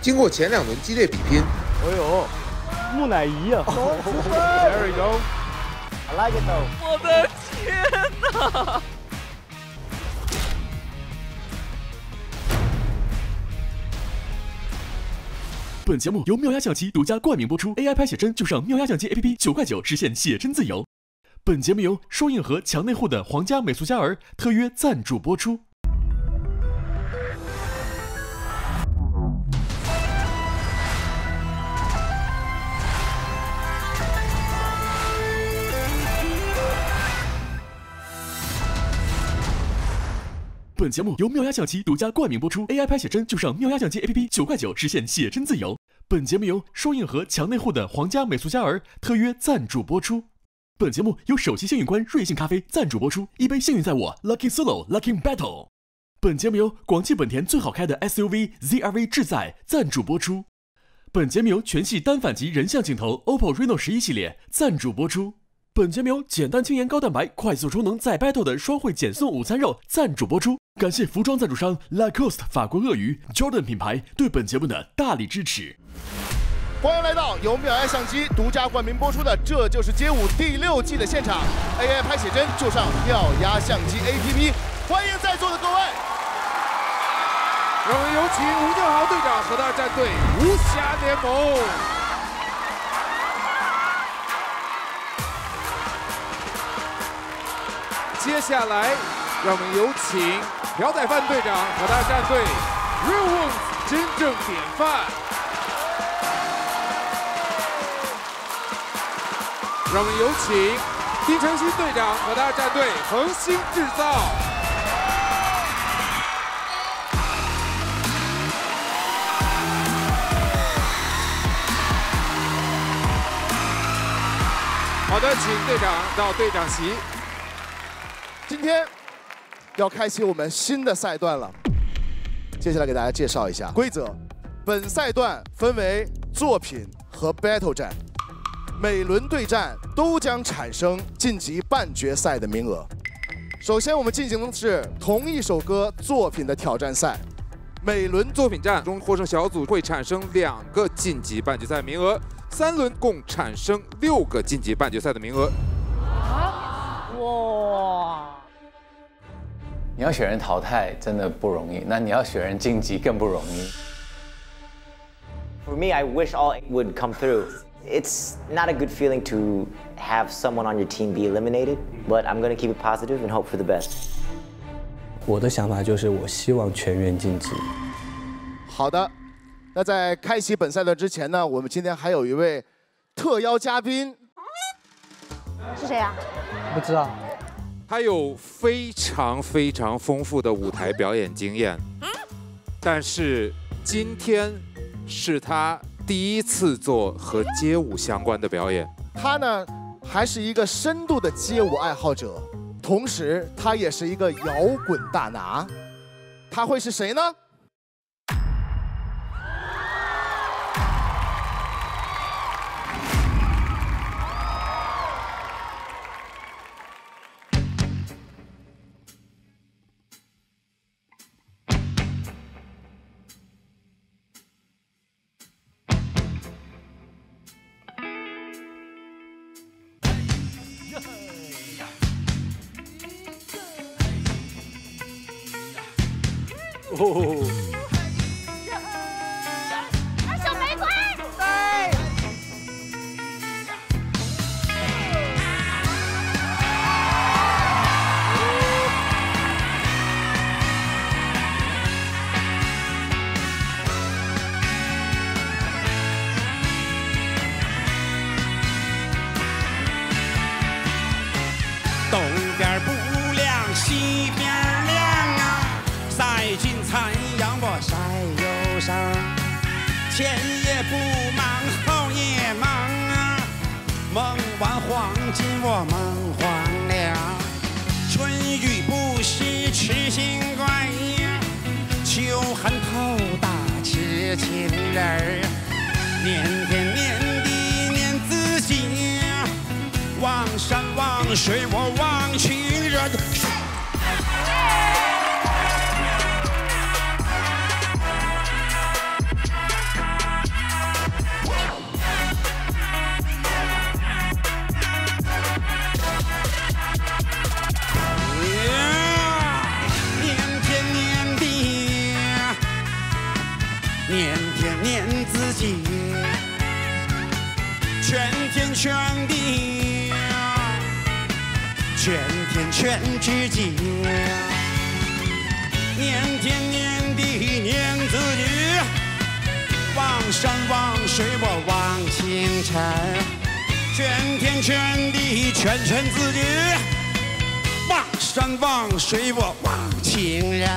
经过前2轮激烈比拼， 哎呦，木乃伊啊 ！There we go. I like it though. 我的天哪！ 本节目由妙压相机独家冠名播出 ，AI 拍写真就上妙压相机 APP9块9，实现写真自由。本节目由双硬核强内护的皇家美素佳儿特约赞助播出。本节目由妙压相机独家冠名播出 ，AI 拍写真就上妙压相机 APP 9块9，实现写真自由。本节目由双硬核强内护的皇家美素佳儿特约赞助播出。本节目由首席幸运官瑞幸咖啡赞助播出，一杯幸运在我 ，Lucky Solo Lucky Battle。本节目由广汽本田最好开的 SUV ZR-V 志在赞助播出。本节目由全系单反级人像镜头 OPPO Reno 11系列赞助播出。本节目由简单轻盐高蛋白快速充能再 battle 的双汇减送午餐肉赞助播出。感谢服装赞助商 Lacoste 法国鳄鱼 Jordan 品牌对本节目的大力支持。 欢迎来到由妙压相机独家冠名播出的《这就是街舞》第6季的现场 ，AI 拍写真就上妙压相机 APP， 欢迎在座的各位。 让我们有请吴建豪队长和他战队无暇联盟。接下来，让我们有请朴宰范队长和他战队 Real Ones 真正典范。让我们有请丁程鑫队长和他战队恒星制造。好的，请队长到队长席。 今天要开启我们新的赛段了，接下来给大家介绍一下规则。本赛段分为作品和 battle 战，每轮对战都将产生晋级半决赛的名额。首先我们进行的是同一首歌作品的挑战赛， 每轮作品战中获胜小组会产生2个晋级半决赛名额，3轮共产生6个晋级半决赛的名额。 哇！你要选人淘汰真的不容易，那你要选人晋级更不容易。 For me, I wish all would come through. It's not a good feeling to have someone on your team be eliminated, but I'm going to keep it positive and hope for the best. 我的想法就是，我希望全员晋级。 好的，那在开启本赛段之前呢，我们今天还有一位特邀嘉宾， 是谁呀？ 不知道。 他有非常丰富的舞台表演经验，但是今天是他第1次做和街舞相关的表演。 他呢，还是一个深度的街舞爱好者，同时他也是一个摇滚大拿。他会是谁呢？ 哦，小玫瑰，对。 东边不亮西边亮啊，赛金残阳我晒忧伤，前也不忙后也忙啊，梦完黄金我梦黄粱，春雨不湿痴心怪，秋寒透打痴情人儿，年天年地念自己，望山望水我望情人。 界，全天全地，全天全世界，年天年地年自己，望山望水我望青山，全天全地全自己，望山望水我望青山。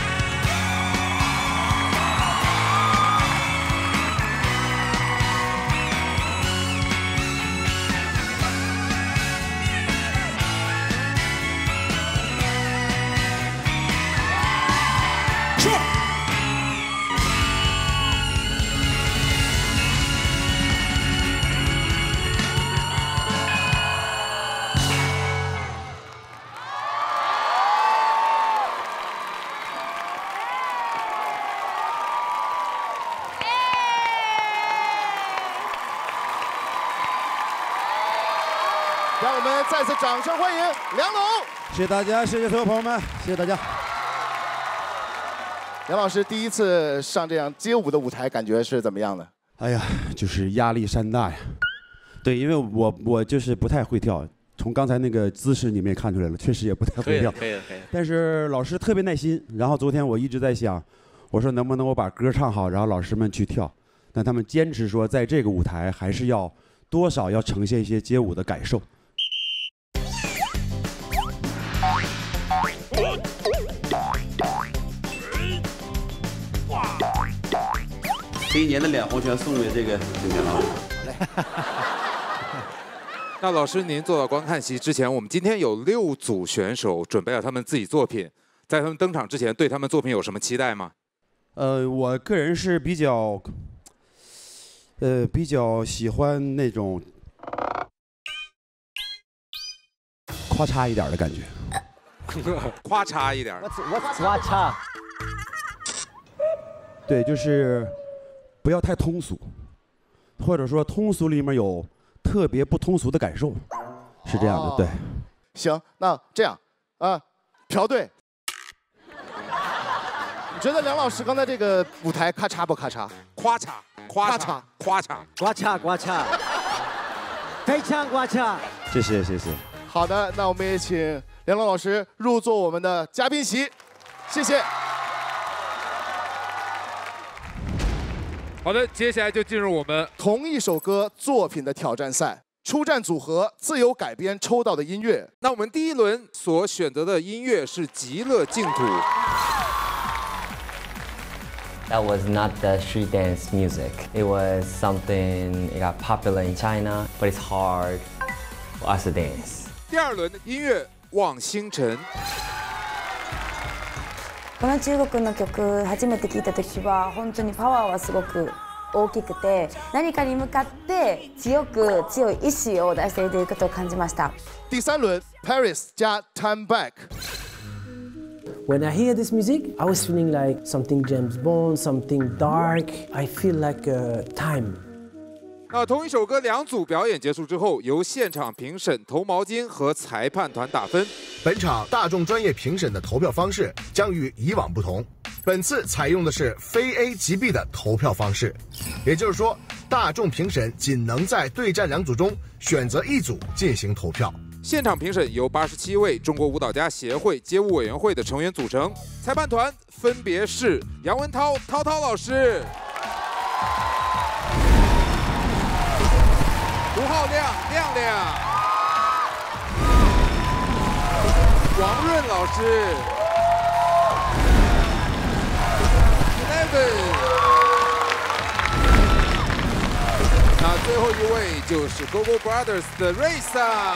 让我们再次掌声欢迎梁龙！ 谢谢大家，谢谢所有朋友们，谢谢大家。 梁老师第一次上这样街舞的舞台，感觉是怎么样的？ 哎呀，就是压力山大呀。对，因为我就是不太会跳，从刚才那个姿势你们也看出来了，确实也不太会跳。 可以。 但是老师特别耐心，然后昨天我一直在想，我说能不能我把歌唱好，然后老师们去跳。但他们坚持说，在这个舞台还是要多少要呈现一些街舞的感受。 这一年的2红全送给这个梁老师。 那老师，您坐到观看席之前，我们今天有6组选手准备了他们自己作品，在他们登场之前，对他们作品有什么期待吗？ 我个人是比较喜欢那种咔嚓一点的感觉。 咔嚓一点。 咔嚓。 对，就是不要太通俗，或者说通俗里面有特别不通俗的感受，是这样的。对。 行，那这样啊，朴队，你觉得梁老师刚才这个舞台咔嚓不咔嚓？ 咔嚓，咔嚓，咔嚓， 呱嚓呱嚓，非常呱嚓。 谢谢。 好的，那我们也请梁龙老师入座我们的嘉宾席，谢谢。 好的，接下来就进入我们同一首歌作品的挑战赛，出战组合自由改编抽到的音乐。 那我们第一轮所选择的音乐是《极乐净土》。 That was not the street dance music. It was something it got popular in China, but it's hard for us to dance. 第二轮的音乐《望星辰》。 この中国の曲初めて聴いた時は本当にパワーはすごく大きくて、何かに向かって強い意志を出しているということを感じました。 第三輪 Paris 加 Time Back。When I hear this music, I was feeling like something James Bond, something dark. I feel like time. 那同一首歌2组表演结束之后，由现场评审投毛巾和裁判团打分。 本场大众专业评审的投票方式将与以往不同，本次采用的是非 A 即 B 的投票方式，也就是说，大众评审仅能在对战2组中选择1组进行投票。 现场评审由87位中国舞蹈家协会街舞委员会的成员组成，裁判团分别是杨文涛老师。吴浩亮，王润老师 ，Eleven， 那最后一位就是 Gogo Brothers 的瑞萨。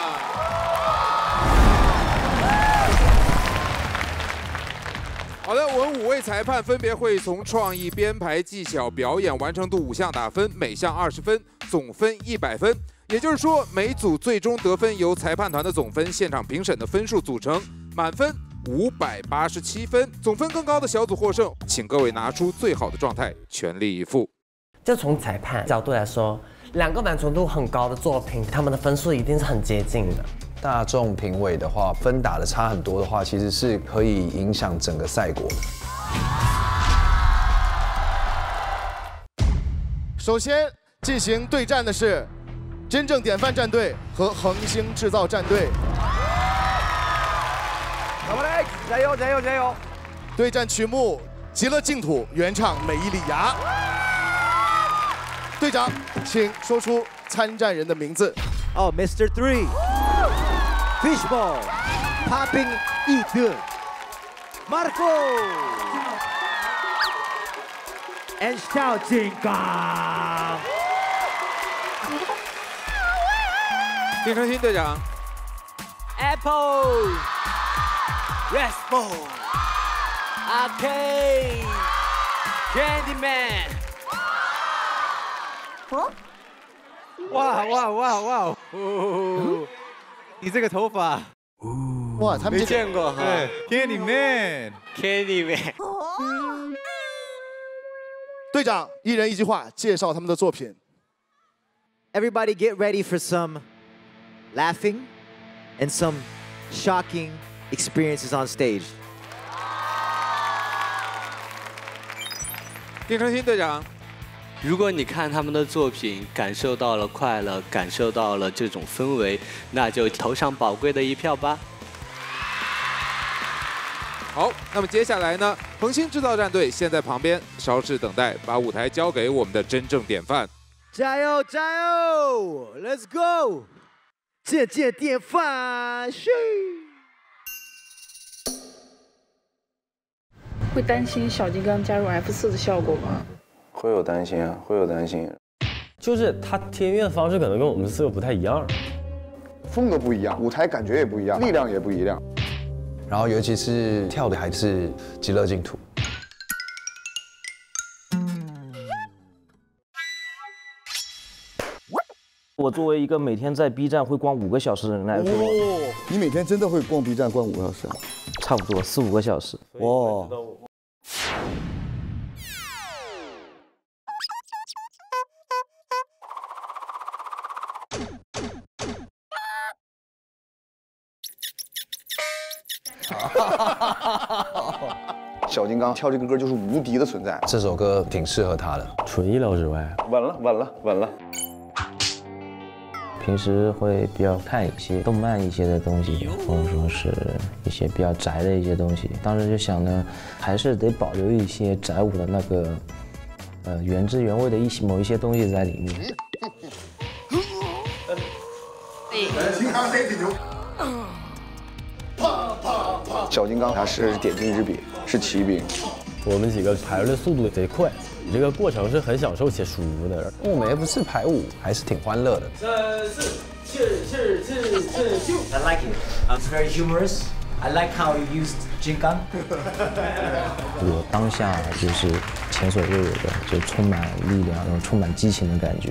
好的，我们5位裁判分别会从创意、编排、技巧、表演完成度5项打分，每项20分，总分100分。也就是说，每组最终得分由裁判团的总分、现场评审的分数组成，满分587分，总分更高的小组获胜。请各位拿出最好的状态，全力以赴。 就从裁判角度来说，2个满足度很高的作品，他们的分数一定是很接近的。 大众评委的话，分打的差很多的话，其实是可以影响整个赛果的。 首先进行对战的是真正典范战队和恒星制造战队。 好吧，来，加油加油加油！ 对战曲目《极乐净土》原唱美伊里芽。队长，请说出参战人的名字。 哦 ，Mr. 3 Fishball Popping Eat Marco and 小金刚。 丁程鑫队长。 Apple Raspo Arcade Candyman。 哇哇哇哇！你这个头发， 哇，他们没见过哈。Candyman。 队长，一人一句话介绍他们的作品。 Everybody get ready for some laughing and some shocking experiences on stage. 丁程鑫队长。 如果你看他们的作品，感受到了快乐，感受到了这种氛围，那就投上宝贵的一票吧。 好，那么接下来呢，恒星制造战队先在旁边稍事等待，把舞台交给我们的真正典范。 加油加油 ，Let's go！ 见典范，嘘。 会担心小金刚加入 F4的效果吗？ 会有担心啊，会有担心。 就是他贴音乐的方式可能跟我们四个不太一样， 风格不一样，舞台感觉也不一样，力量也不一样。 然后尤其是跳的还是极乐净土。 我作为一个每天在 B 站会逛5个小时的人来说， 你每天真的会逛 B 站逛5个小时啊？ 差不多4、5个小时。 哇！小金刚跳这个歌就是无敌的存在， 这首歌挺适合他的， 纯意料之外。 稳了，稳了，稳了。 平时会比较看一些动漫一些的东西，或者说是一些比较宅的一些东西。当时就想呢，还是得保留一些宅舞的那个原汁原味的某一些东西在里面。 小金刚他是点睛之笔，是骑兵。 我们几个排练的速度贼快，这个过程是很享受且舒服的。 我们也不是排舞，还是挺欢乐的。 3、4、I like it. It's very humorous. I like how you used 金刚。 我当下就是前所未有的，就充满力量，然后充满激情的感觉。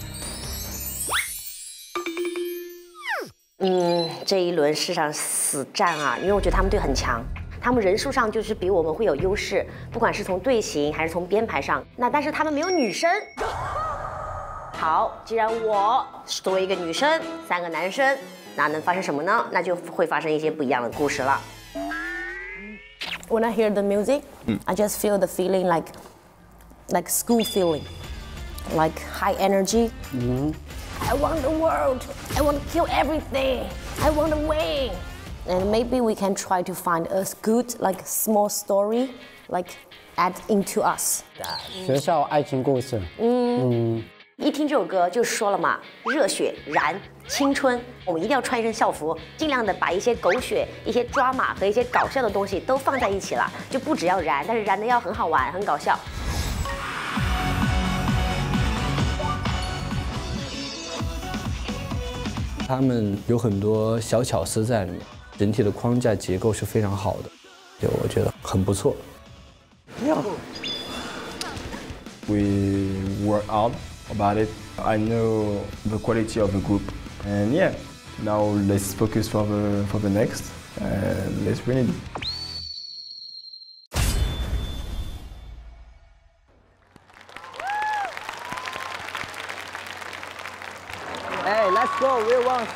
这一轮是场死战啊，因为我觉得他们队很强，他们人数上就是比我们会有优势，不管是从队形还是从编排上。那但是他们没有女生。好，既然我作为一个女生，3个男生，那能发生什么呢？那就会发生一些不一样的故事了。When I hear the music, I just feel the feeling like school feeling, like high energy. I want the world. I want to kill everything. I want to win. And maybe we can try to find a good, like small story, like add into us. 学校爱情故事。 一听这首歌就说了嘛，热血燃青春，我们一定要穿一身校服，尽量的把一些狗血、一些抓马和一些搞笑的东西都放在一起了，就不只要燃，但是燃的要很好玩、很搞笑。 他们有很多小巧思在里面，整体的框架结构是非常好的，就我觉得很不错。 We work hard about it. I know the quality of the group, and yeah, now let's focus for the next, and let's win it. Hey, let's go. We want.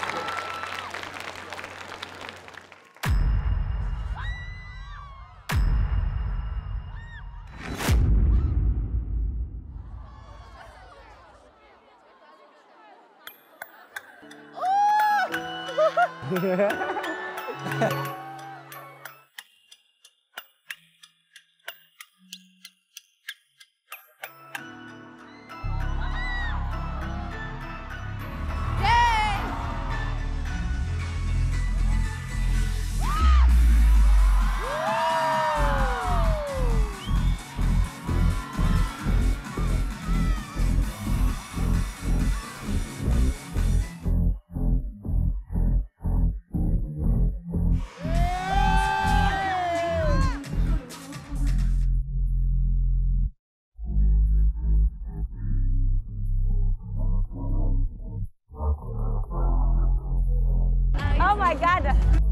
Oh my God!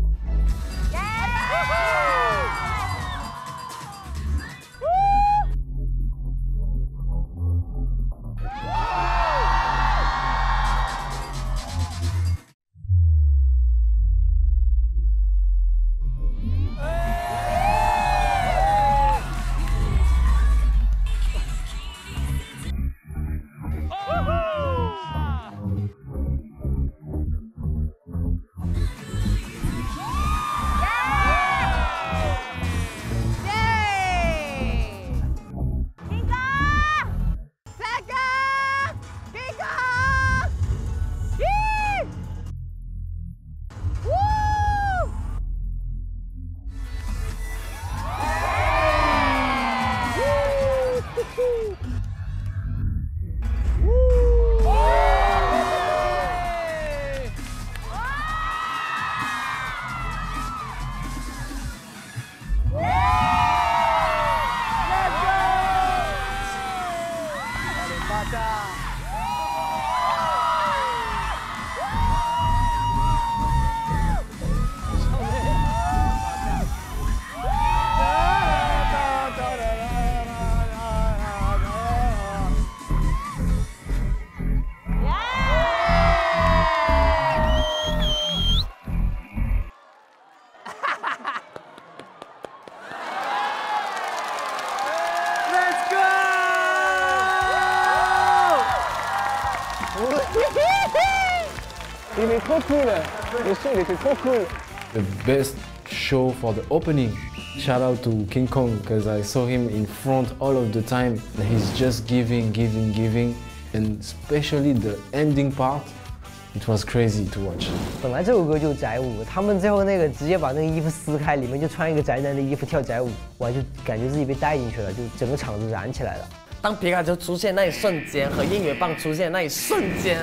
Il est trop cool. Le show, il était trop cool. The best show for the opening. Shout out to King Kong because I saw him in front all of the time. And he's just giving. And especially the ending part, it was crazy to watch. 本来这首歌就宅舞，他们最后那个直接把那个衣服撕开，里面就穿一个宅男的衣服跳宅舞，我就感觉自己被带进去了，就整个场子燃起来了。当皮卡丘出现那一瞬间和音乐棒出现那一瞬间，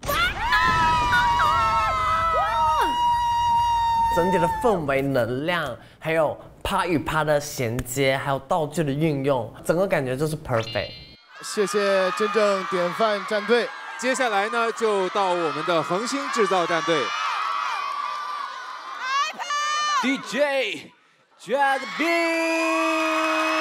整体的氛围、能量，还有趴与趴的衔接，还有道具的运用，整个感觉就是 perfect。 谢谢真正典范战队。 接下来呢，就到我们的恒星制造战队。 DJ Dread B。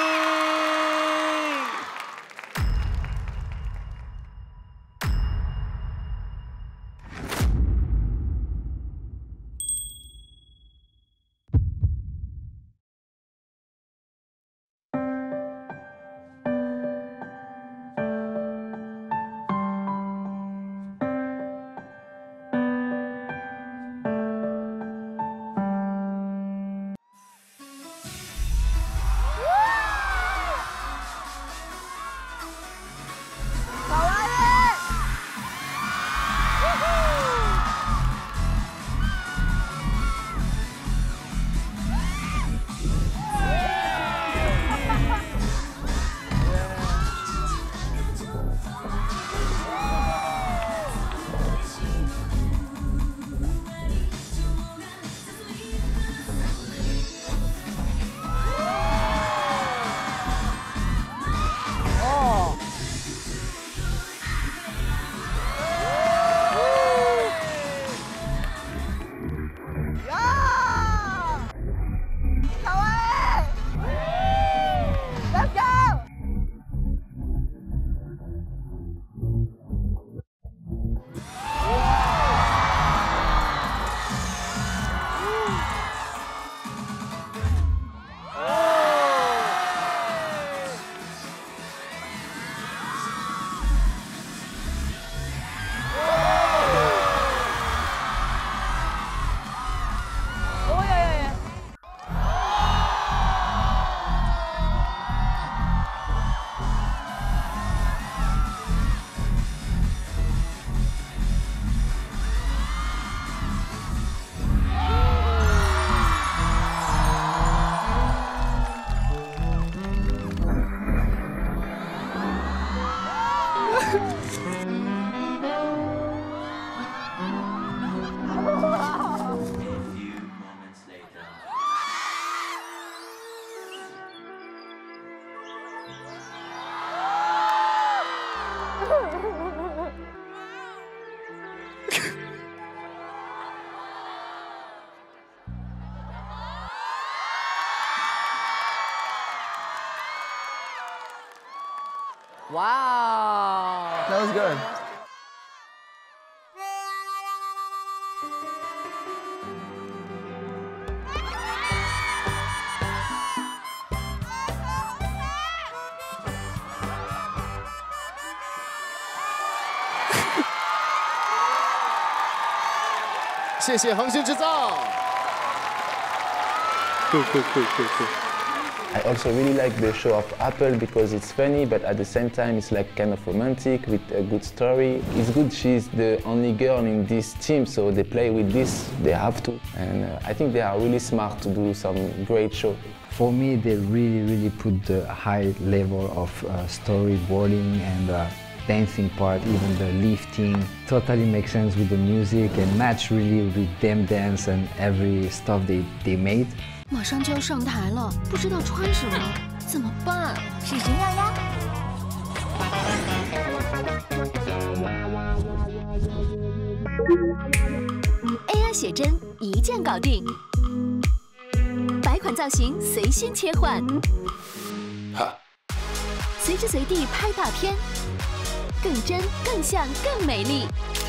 Wow. That was good. Thank you, 恒星制造。 Cool. I also really like the show of Apple because it's funny, but at the same time it's like kind of romantic with a good story. It's good she's the only girl in this team, so they play with this, they have to. And I think they are really smart to do some great show. For me, they really put the high level of storyboarding and dancing part, even the lifting, totally makes sense with the music and match really with them dance and every stuff they made. 马上就要上台了，不知道穿什么，怎么办？ 试试妙呀。 AI 写真一键搞定，100款造型随心切换，随时随地拍大片，更真、更像、更美丽。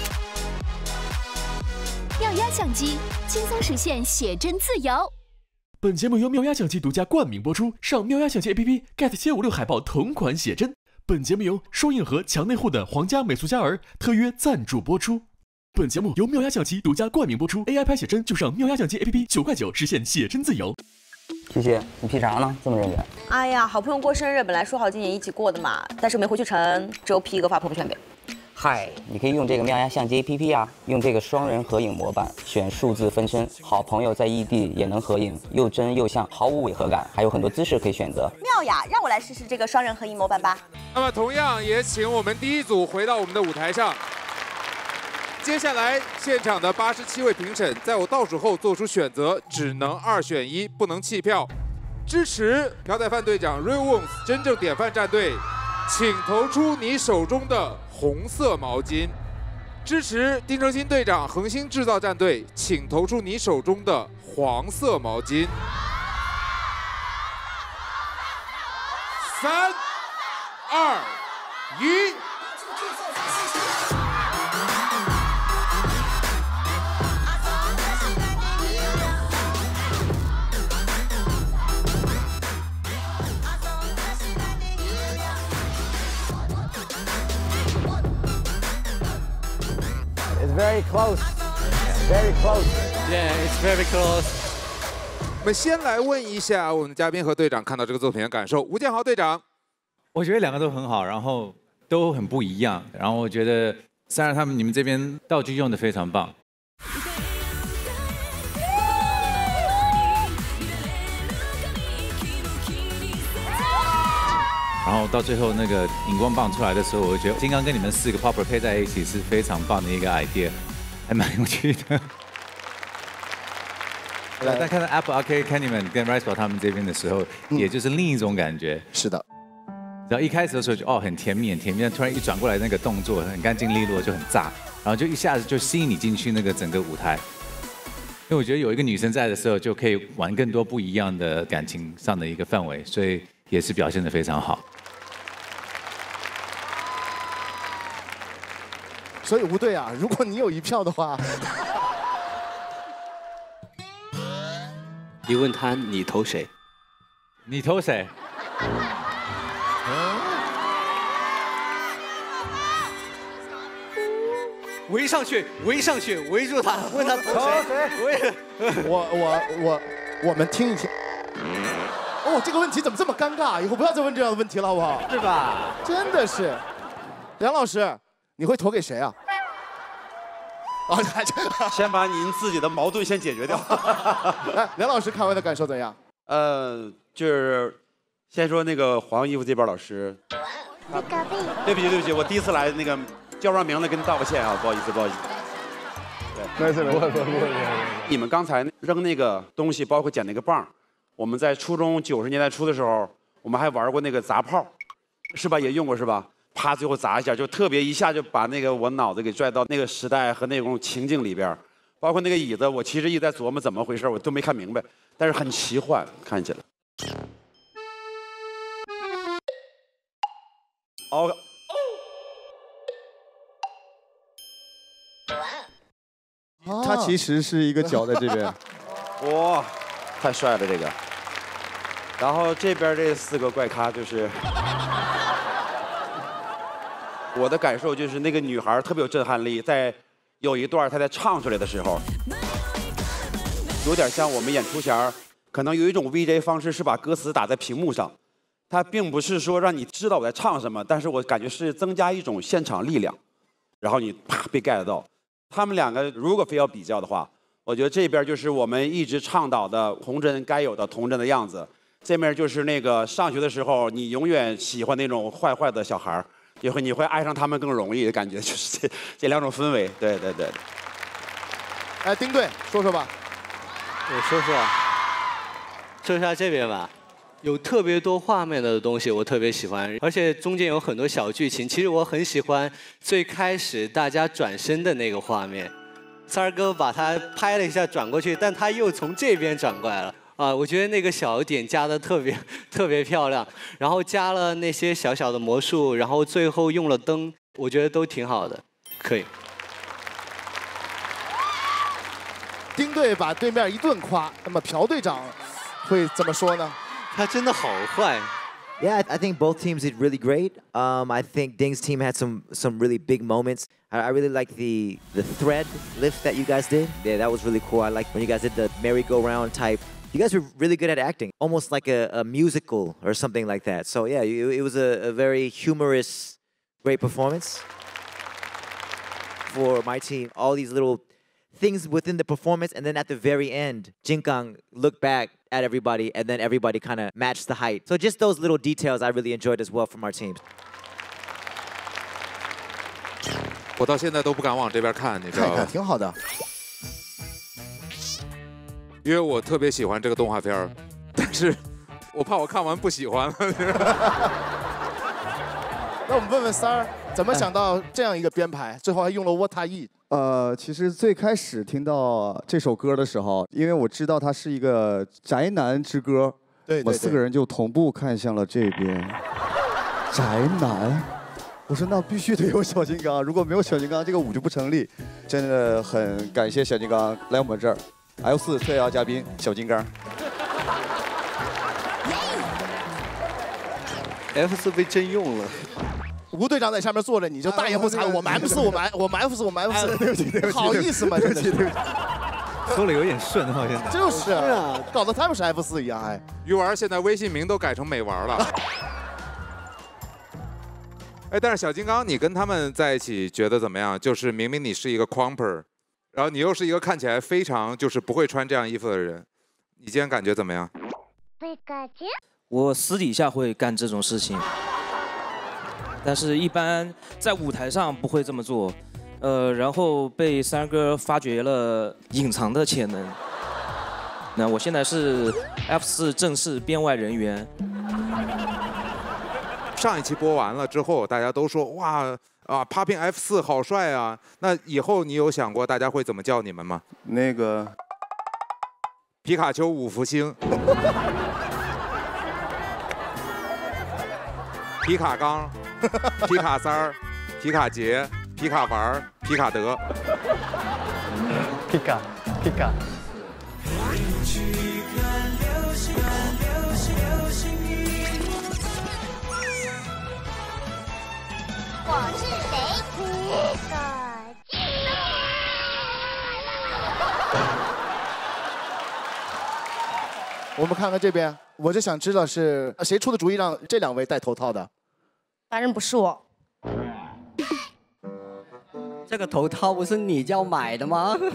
妙压相机轻松实现写真自由。 本节目由妙压相机独家冠名播出，上妙压相机 APP get 756海报同款写真。本节目由双硬盒强内护的皇家美素佳儿特约赞助播出。本节目由妙压相机独家冠名播出 ，AI 拍写真就上妙压相机 APP，9块9实现写真自由。 琪琪，你 P 啥呢？这么认真？ 哎呀，好朋友过生日，本来说好今年一起过的嘛，但是没回去成，只有 P 一个发朋友圈给。 嗨，你可以用这个妙压相机 APP 啊，用这个双人合影模板，选数字分身，好朋友在异地也能合影，又真又像，毫无违和感，还有很多姿势可以选择。 妙呀，让我来试试这个双人合影模板吧。 那么同样也请我们第一组回到我们的舞台上。接下来现场的87位评审，在我倒数后做出选择，只能2选1，不能弃票。支持朴宰范队长 Real Ones 真正典范战队，请投出你手中的红色毛巾。支持丁程鑫队长恒星制造战队，请投出你手中的黄色毛巾。3、2、1。 It's very close. Very close. Yeah, it's very close. 我们先来问一下我们的嘉宾和队长看到这个作品的感受。吴建豪队长， 我觉得两个都很好，然后都很不一样。然后我觉得虽然你们这边道具用的非常棒。然后到最后那个荧光棒出来的时候，我就觉得金刚跟你们4个 popper 配在一起是非常棒的一个 idea， 还蛮有趣的。但看到 Apple Arcade 看你们跟 Rice 他们这边的时候，也就是另一种感觉。 是的。 然后一开始的时候就很甜蜜，但突然一转过来那个动作很干净利落，就很炸，然后就一下子就吸引你进去那个整个舞台。因为我觉得有一个女生在的时候，就可以玩更多不一样的感情上的一个氛围，所以也是表现得非常好。 所以吴队啊，如果你有1票的话， 你问他你投谁？ 你投谁？ 围上去，围上去，围住他，问他投谁？ 我们听一听。哦，这个问题怎么这么尴尬？以后不要再问这样的问题了，好不好？ 是吧？ 真的是，梁老师，你会投给谁啊？ 先把您自己的矛盾先解决掉。 来，梁老师看完的感受怎样？ 就是先说那个黄衣服这边老师。对不起，我第一次来那个叫不上名字，跟你道个歉啊，不好意思。 没事。 你们刚才扔那个东西，包括捡那个棒，我们在初中90年代初的时候，我们还玩过那个砸炮，是吧？也用过是吧？啪，最后砸一下，就特别一下就把那个我脑子给拽到那个时代和那种情境里边，包括那个椅子，我其实一直在琢磨怎么回事，我都没看明白，但是很奇幻，看起来。 哦。 他其实是一个脚在这边。 哇，太帅了这个。然后这边这4个怪咖就是，我的感受就是那个女孩特别有震撼力，在有一段她在唱出来的时候，有点像我们演出前可能有一种 VJ 方式是把歌词打在屏幕上，它并不是说让你知道我在唱什么，但是我感觉是增加一种现场力量，然后你啪被 get 到。他们2个如果非要比较的话，我觉得这边就是我们一直倡导的童真该有的童真的样子，这面就是那个上学的时候你永远喜欢那种坏坏的小孩，你会爱上他们更容易的感觉，就是这2种氛围。对。 哎，丁队说说吧。 我说一下这边吧。有特别多画面的东西，我特别喜欢，而且中间有很多小剧情。其实我很喜欢最开始大家转身的那个画面，三儿哥把他拍了一下转过去，但他又从这边转过来了啊！我觉得那个小点加的特别漂亮，然后加了那些小小的魔术，然后最后用了灯，我觉得都挺好的，可以。 丁队把对面一顿夸，那么朴队长会怎么说呢？ 他真的好坏。 Yeah, I think both teams did really great. I think Ding's team had some really big moments. I really like the thread lift that you guys did. Yeah, that was really cool. I like when you guys did the merry-go-round type. You guys were really good at acting, almost like a musical or something like that. So yeah, it was a very humorous, great performance for my team. All these little things within the performance, and then at the very end, Jinkang looked back at everybody, and then everybody kind of matched the height. So just those little details I really enjoyed as well from our teams. 我到现在都不敢往这边看，你知道吗？ 看看挺好的， 因为我特别喜欢这个动画片儿，但是我怕我看完不喜欢了。 那我们问问三儿，怎么想到这样一个编排？最后还用了 what I。 其实最开始听到这首歌的时候，因为我知道它是一个宅男之歌， 对， 我4个人就同步看向了这边。宅男，我说那必须得有小金刚，如果没有小金刚，这个舞就不成立。真的很感谢小金刚来我们这儿 ，L4特邀嘉宾小金刚。 F4被征用了。 吴队长在下面坐着，你就大言不惭，我们 F4，我们 F4，我们 F4，对不起，对不起，好意思吗？对不起，对不起， 说了有点顺哈，现在就是啊，搞得他们是 F4一样，哎， 鱼丸现在微信名都改成美丸了。哎，但是小金刚，你跟他们在一起觉得怎么样？就是明明你是一个 crumper， 然后你又是一个看起来非常就是不会穿这样衣服的人，你今天感觉怎么样？ 我私底下会干这种事情。 但是，一般在舞台上不会这么做，然后被三哥发掘了隐藏的潜能。那我现在是 F4正式编外人员。 上一期播完了之后，大家都说哇啊 ，Popping F4 好帅啊！那以后你有想过大家会怎么叫你们吗？ 那个皮卡丘五福星。皮卡刚。 皮卡三儿、皮卡杰、皮卡玩、皮卡德。 皮卡。 我是谁？ 我们看看这边，我就想知道是谁出的主意让这2位戴头套的。 反正不是我。 这个头套不是你叫买的吗？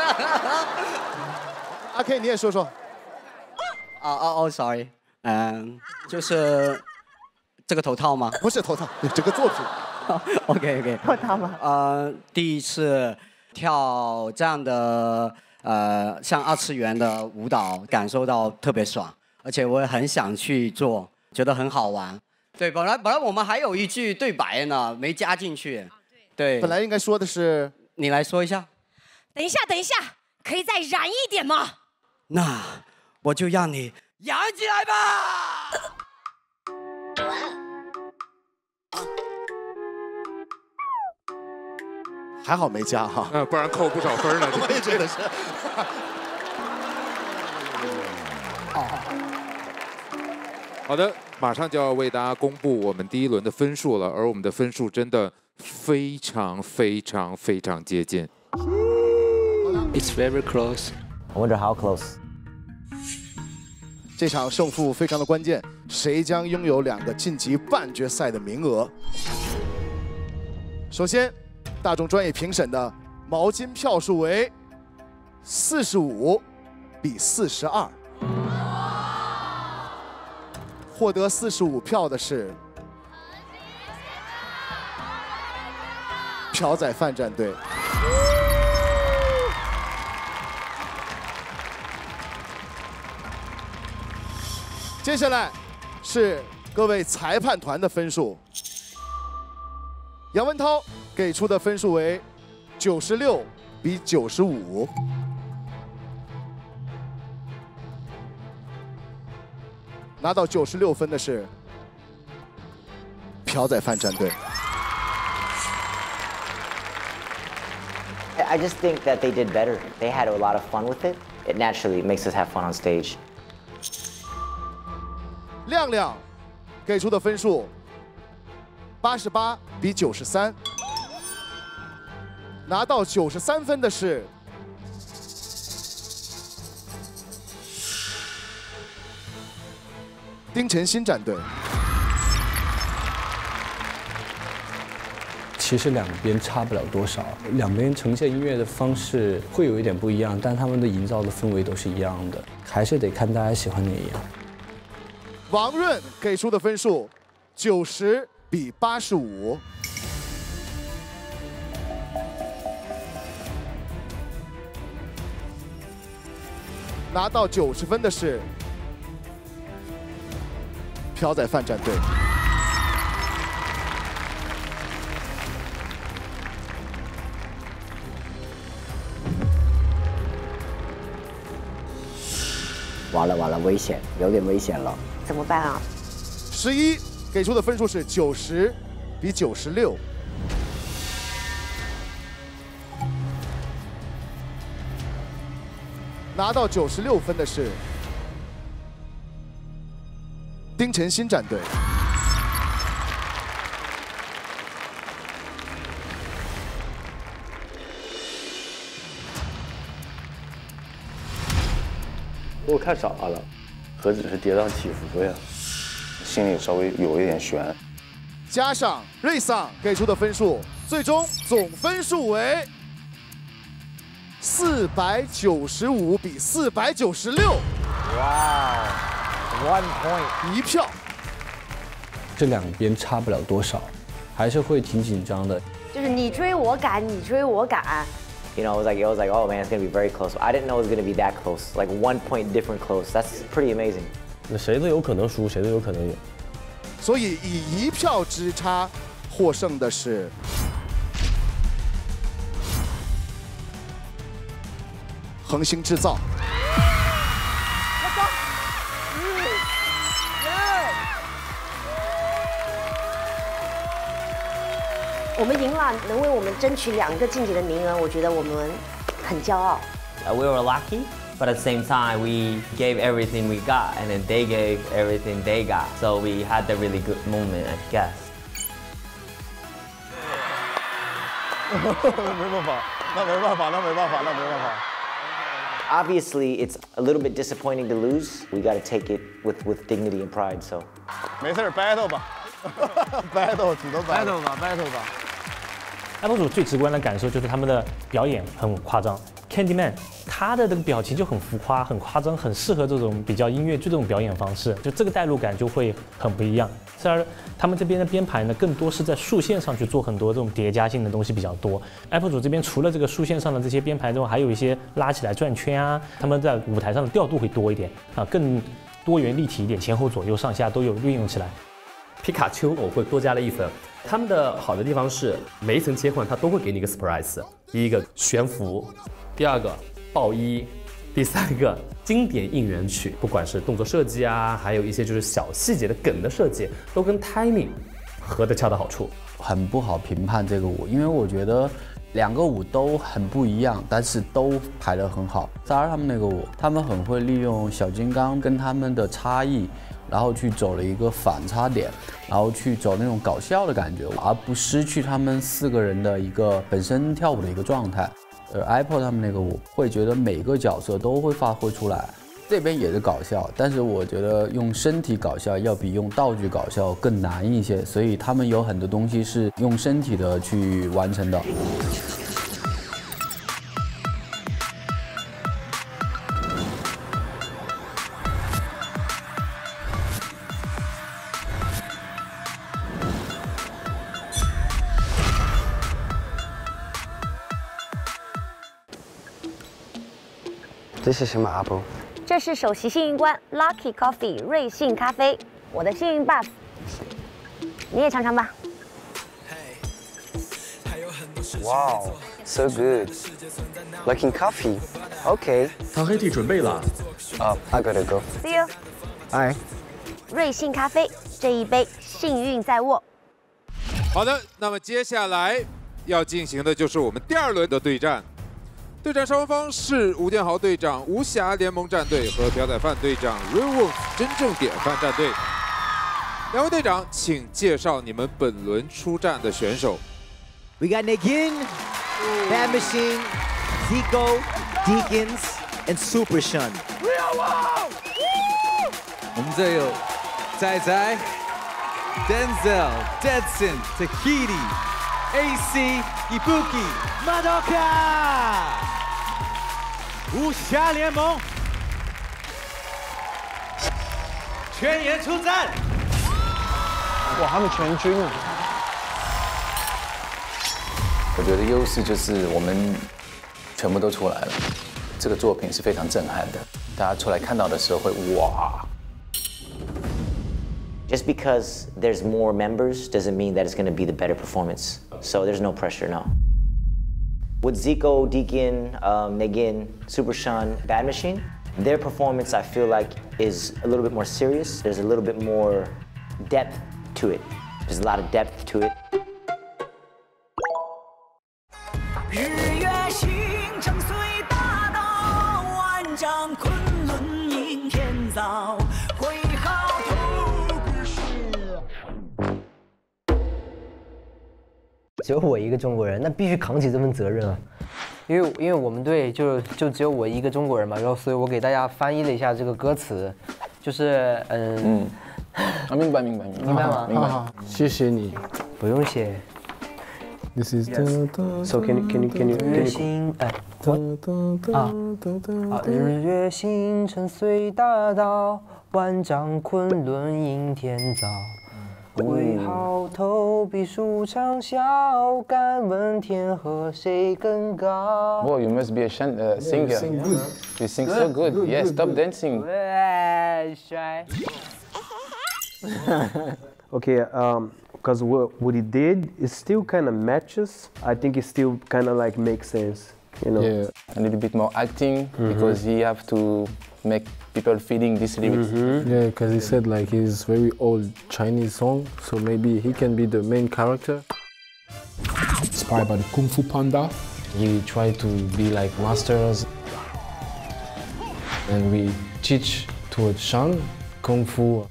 阿 K， 你也说说。 sorry， 就是这个头套吗？ 不是头套，这个作品。 OK， 头套吗？ 第一次跳这样的像2次元的舞蹈，感受到特别爽，而且我也很想去做，觉得很好玩。 对，本来我们还有一句对白呢，没加进去。对， 本来应该说的是， 你来说一下。 等一下，可以再燃一点吗？ 那我就让你燃起来吧！ 还好没加哈， 不然扣不少分呢。 我也觉得是。 好的，马上就要为大家公布我们第一轮的分数了，而我们的分数真的非常接近。 It's very close. I wonder how close. 这场胜负非常的关键，谁将拥有2个晋级半决赛的名额？首先，大众专业评审的毛巾票数为45比42。获得45票的是朴宰范战队。接下来是各位裁判团的分数。杨文涛给出的分数为96比95。拿到96分的是朴宰范战队。 I just think that they did better. They had a lot of fun with it. It naturally makes us have fun on stage. 亮亮给出的分数88比93，拿到93分的是丁程鑫战队。 其实两边差不了多少，两边呈现音乐的方式会有一点不一样，但他们的营造的氛围都是一样的，还是得看大家喜欢哪一样。 王润给出的分数90比85。拿到90分的是朴宰范战队。 完了，危险，有点危险了，怎么办啊 ？11给出的分数是90比96。拿到96分的是丁程鑫战队。 我看傻了，何止是跌宕起伏呀，心里稍微有一点悬。 加上瑞桑给出的分数，最终总分数为495比496。 哇 ，1 point， 1票。 这两边差不了多少，还是会挺紧张的。 就是你追我赶，你追我赶。 You know, I was like, oh man, it's gonna be very close. I didn't know it was gonna be that close, like 1 point different close. That's pretty amazing. 那谁都有可能输，谁都有可能赢。 所以以1票之差获胜的是恒星制造。 我们赢了，能为我们争取2个晋级的名额，我觉得我们很骄傲。 We were lucky, but at the same time, we gave everything we got, and then they gave everything they got. So we had a really good moment, I guess. 没办法。 Obviously, it's a little bit disappointing to lose. We got to take it with dignity and pride. So. 没事 ，battle 吧，battle 只能 battle 吧。 UP主最直观的感受就是他们的表演很夸张。Candyman 他的这个表情就很浮夸、很夸张，很适合这种比较音乐剧这种表演方式，就这个代入感就会很不一样。虽然他们这边的编排呢，更多是在竖线上去做很多这种叠加性的东西比较多。UP主这边除了这个竖线上的这些编排之外，还有一些拉起来转圈啊，他们在舞台上的调度会多一点啊，更多元立体一点，前后左右上下都有运用起来。 皮卡丘我会多加了1分，他们的好的地方是每一层切换它都会给你一个 surprise， 第一个悬浮，第二个爆衣，第3个经典应援曲，不管是动作设计啊，还有一些就是小细节的梗的设计，都跟 timing 合得恰到好处。 很不好评判这个舞，因为我觉得 2个舞都很不一样，但是都排得很好。Zara 他们那个舞，他们很会利用小金刚跟他们的差异，然后去走了一个反差点，然后去走那种搞笑的感觉，而不失去他们4个人的一个本身跳舞的一个状态。Apple 他们那个舞会觉得每个角色都会发挥出来，这边也是搞笑，但是我觉得用身体搞笑要比用道具搞笑更难一些，所以他们有很多东西是用身体的去完成的。 这是什么 Apple？ 这是首席幸运官 Lucky Coffee 瑞幸咖啡，我的幸运 buff， 你也尝尝吧。 Wow, so good. Liking coffee? Okay. 糖黑体准备了。 I gotta go. See you. Bye. 瑞幸咖啡，这一杯幸运在握。 好的，那么接下来要进行的就是我们第2轮的对战。对战双方是吴建豪队长无暇联盟战队和朴宰范队长 Real 真正典范战队。2位队长，请介绍你们本轮出战的选手。 We got Negin, Bad Machine, Zico, Deacons, and Super Shun. 我们这有仔仔、Denzel、Deadson、Tahiti、AC、Ibuki、Madoka。无暇联盟全员出战！ 哇，他们全军啊！ 我觉得优势就是我们全部都出来了，这个作品是非常震撼的，大家出来看到的时候会哇。 Just because there's more members doesn't mean that it's going to be the better performance. So there's no pressure, no. With Zico, Deacon, Negin, Super Shun, Bad Machine, their performance I feel like is a little bit more serious. There's a little bit more depth to it. There's a lot of depth to it. 日月星辰随大道，万丈昆仑迎天早，挥好头不是。 只有我一个中国人，那必须扛起这份责任啊！因为我们队就只有我一个中国人嘛，然后所以我给大家翻译了一下这个歌词，就是明白吗？ 明白吗？ 谢谢你， 不用谢。 This is so can you 日星日月星辰随大道，万丈昆仑迎天早。挥好头，比树长啸，敢问天河谁更高 Boy, you must be a singer. You sing so good. Yes, stop dancing. Shy. Okay, because what he did is still kind of matches. I think it still kind of like makes sense, you know. Yeah, a little bit more acting because he have to make people feeling these lyrics. Yeah, because he said like he's very old Chinese song, so maybe he can be the main character. Inspired by the Kung Fu Panda. We try to be like masters, and we teach to Shang Kung Fu.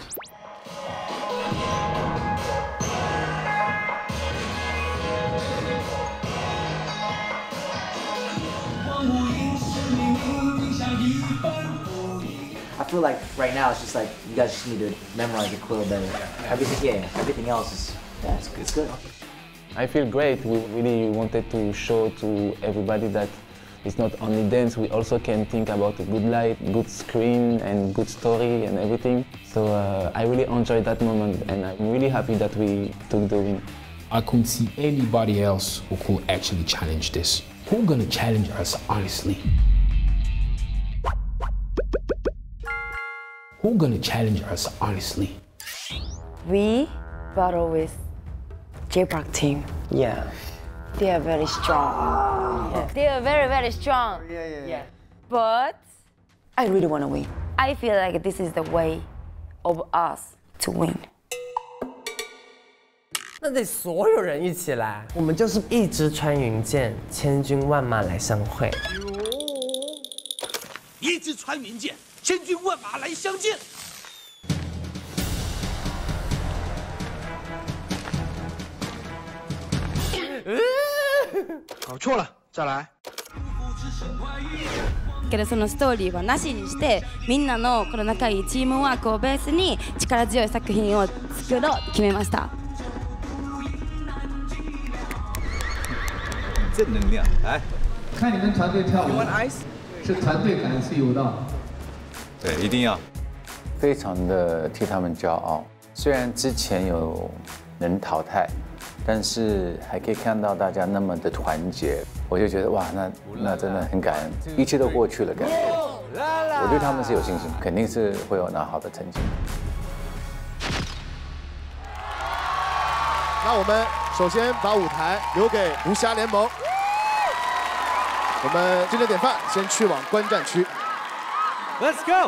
I feel like right now it's just like you guys just need to memorize the quill better. Everything else is it's good. I feel great. We really wanted to show to everybody that it's not only dance, we also can think about a good light, good screen, and good story and everything. So I really enjoyed that moment, and I'm really happy that we took the win. I couldn't see anybody else who could actually challenge this. Who's gonna challenge us honestly? Who's gonna challenge us honestly? We battle with J-Park team. Yeah. They are very strong. Yeah. They are very, very strong. Yeah. But I really want to win. I feel like this is the way of us to win. 那得所有人一起来。我们就是一支穿云箭，千军万马来相会。 一支穿云箭，千军万马来相见。 搞错了，再来。 けどそのストーリーはなしにしてみんなのこの仲いいチームワークをベースに力強い作品を作ろうと決めました。 正能量，来看你们团队跳舞，是团队感还是舞蹈？ 对，一定要。 非常的替他们骄傲。虽然之前有人淘汰，但是还可以看到大家那么的团结，我就觉得哇，那真的很感恩，一切都过去了感觉。我对他们是有信心，肯定是会有拿好的成绩。 那我们首先把舞台留给无暇联盟，我们今日典范先去往观战区。 Let's go。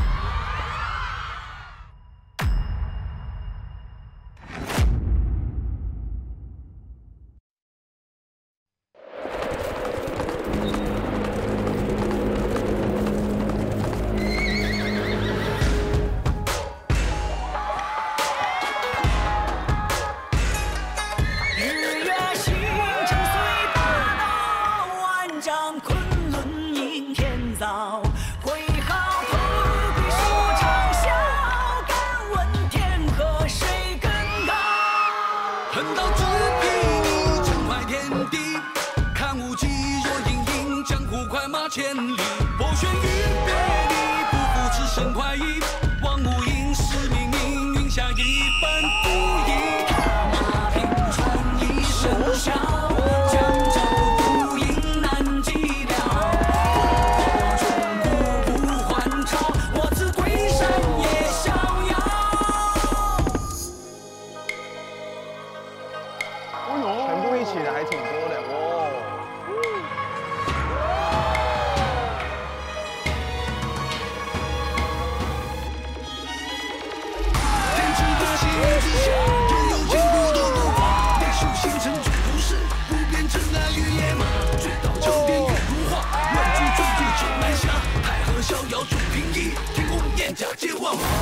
千里，波旋于别离，不负此生快意，望无垠，使命命运下一般不易。马平川一声笑，江州孤影难寂寥。我中古不还朝，我自归山也逍遥。 全部一起的还挺多的哦。逍遥主平易，天空雁甲皆万马。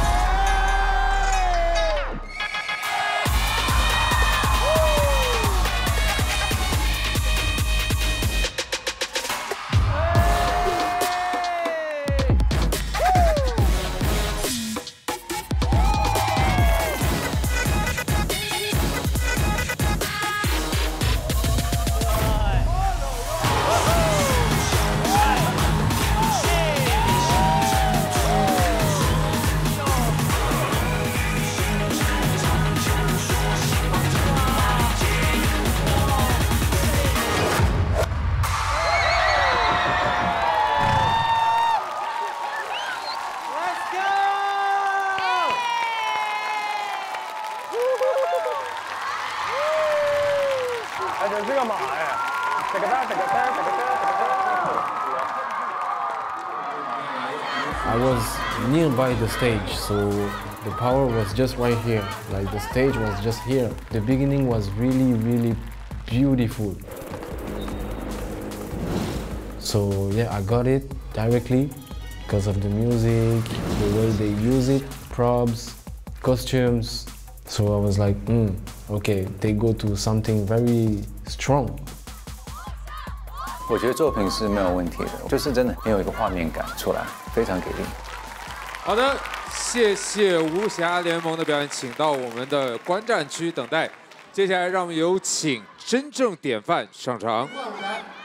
这个马哎，这个哒，这个哒，这个哒，这个哒。 I was nearby the stage, so the power was just right here. Like the stage was just here. The beginning was really, really beautiful. So yeah, I got it directly because of the music, the way they use it, props, costumes. So I was like, okay, they go to something very strong. 我觉得作品是没有问题的，就是真的很有一个画面感出来，非常给力。 好的，谢谢无暇联盟的表演，请到我们的观战区等待。接下来让我们有请真正典范上场。